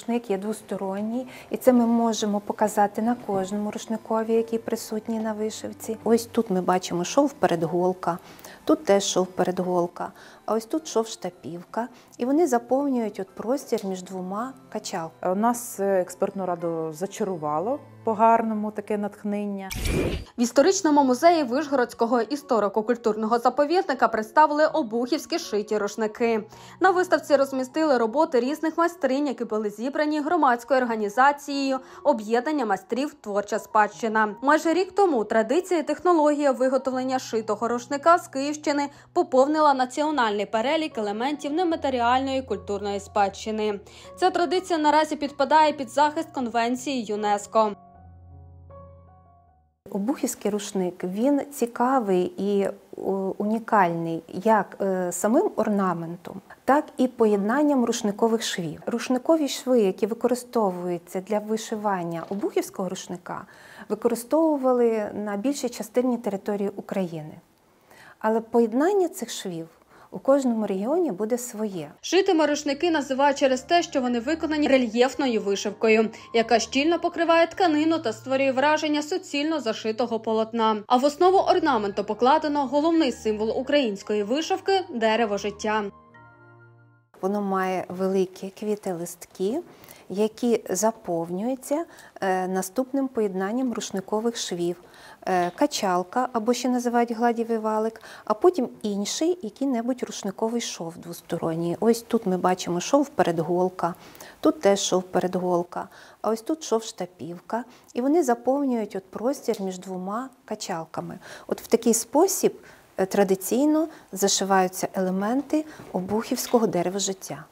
рушник є двосторонній, і це ми можемо показати на кожному рушникові, який присутній на вишивці. Ось тут ми бачимо шов-передголка, тут теж шов-передголка, а ось тут шов-штапівка. І вони заповнюють простір між двома качалками. У нас експертну раду зачарувало по-гарному таке натхнення. В історичному музеї Вишгородського історико-культурного заповідника представили обухівські шиті рушники. На виставці розмістили роботи різних майстринь, які були зібрані громадською організацією «Об'єднання майстрів Творча спадщина». Майже рік тому традиція і технологія виготовлення шитого рушника з Київщини поповнила національний перелік елементів нематеріальної культурної спадщини. Ця традиція наразі підпадає під захист Конвенції ЮНЕСКО. Обухівський рушник, він цікавий і унікальний як самим орнаментом, так і поєднанням рушникових швів. Рушникові шви, які використовуються для вишивання обухівського рушника, використовували на більшій частині території України. Але поєднання цих швів у кожному регіоні буде своє. Шитими рушники називають через те, що вони виконані рельєфною вишивкою, яка щільно покриває тканину та створює враження суцільно зашитого полотна. А в основу орнаменту покладено головний символ української вишивки – дерево життя. Воно має великі квіти-листки, які заповнюються наступним поєднанням рушникових швів. Качалка, або ще називають гладівий валик, а потім інший який-небудь рушниковий шов двосторонній. Ось тут ми бачимо шов-передголка, тут теж шов-передголка, а ось тут шов-штапівка. І вони заповнюють простір між двома качалками. От в такий спосіб традиційно зашиваються елементи обухівського дерева життя.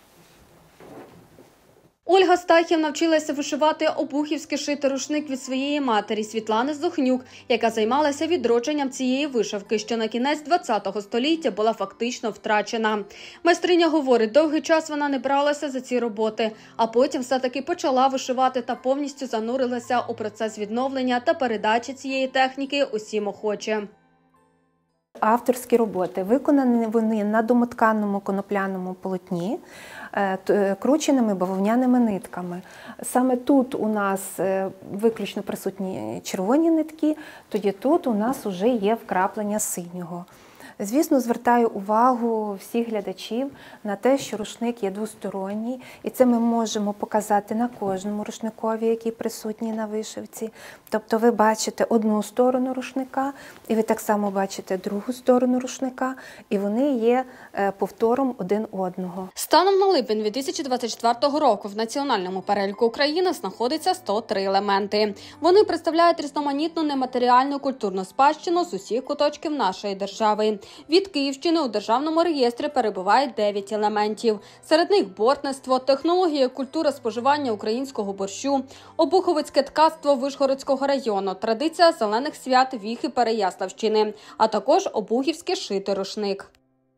Ольга Стахів навчилася вишивати обухівський шитий рушник від своєї матері Світлани Зохнюк, яка займалася відродженням цієї вишивки, що на кінець ХХ століття була фактично втрачена. Майстриня говорить, довгий час вона не бралася за ці роботи, а потім все-таки почала вишивати та повністю занурилася у процес відновлення та передачі цієї техніки усім охочим. Авторські роботи виконані вони на домотканому конопляному полотні, крученими бавовняними нитками. Саме тут у нас виключно присутні червоні нитки, тоді тут у нас вже є вкраплення синього. Звісно, звертаю увагу всіх глядачів на те, що рушник є двосторонній, і це ми можемо показати на кожному рушникові, який присутній на вишивці. Тобто ви бачите одну сторону рушника, і ви так само бачите другу сторону рушника, і вони є повтором один одного. Станом на липень 2024 року в національному переліку України знаходиться 103 елементи. Вони представляють різноманітну нематеріальну культурну спадщину з усіх куточків нашої держави. Від Київщини у Державному реєстрі перебуває 9 елементів. Серед них бортництво, технологія культури споживання українського борщу, обуховицьке ткацтво Вишгородського району, традиція зелених свят Віхи Переяславщини, а також обухівський шитий рушник.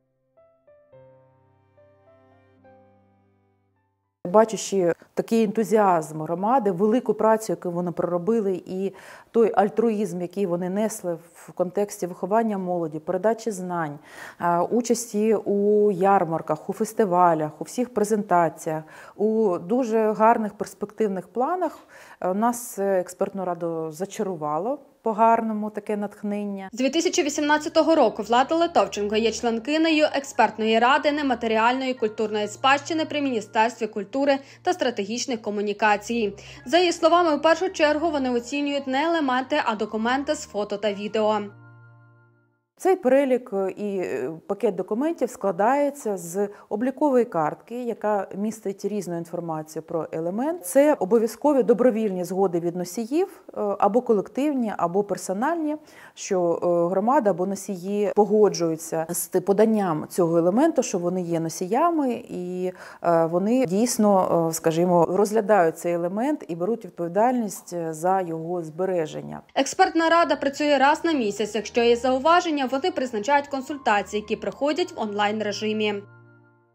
Бачачи такий ентузіазм громади, велику працю, яку вони проробили, і той альтруїзм, який вони несли в контексті виховання молоді, передачі знань, участі у ярмарках, у фестивалях, у всіх презентаціях, у дуже гарних перспективних планах, нас експертну раду зачарувало. По-гарному таке натхнення. З 2018 року Влада Литовченко є членкинею експертної ради нематеріальної культурної спадщини при Міністерстві культури та стратегічних комунікацій. За її словами, в першу чергу вони оцінюють не елементи, а документи з фото та відео. Цей перелік і пакет документів складається з облікової картки, яка містить різну інформацію про елемент. Це обов'язкові добровільні згоди від носіїв, або колективні, або персональні, що громада або носії погоджуються з поданням цього елементу, що вони є носіями, і вони дійсно, скажімо, розглядають цей елемент і беруть відповідальність за його збереження. Експертна рада працює раз на місяць. Якщо є зауваження, вони призначають консультації, які проходять в онлайн-режимі.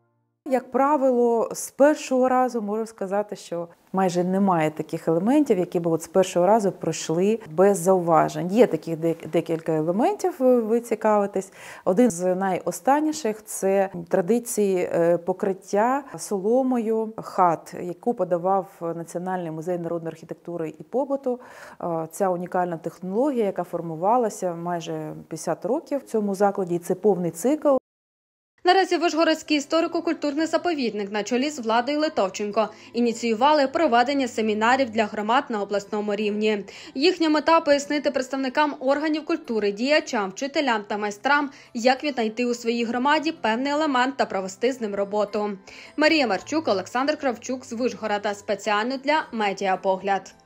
Як правило, з першого разу можу сказати, що майже немає таких елементів, які б з першого разу пройшли без зауважень. Є таких декілька елементів, ви цікавитесь. Один з найостанніших – це традиції покриття соломою хат, яку подавав Національний музей народної архітектури і побуту. Ця унікальна технологія, яка формувалася майже 50 років в цьому закладі, і це повний цикл. Наразі Вишгородський історико-культурний заповідник на чолі з Владою Литовченко ініціювали проведення семінарів для громад на обласному рівні. Їхня мета – пояснити представникам органів культури, діячам, вчителям та майстрам, як віднайти у своїй громаді певний елемент та провести з ним роботу. Марія Марчук, Олександр Кравчук з Вишгорода. Спеціально для Медіапогляд.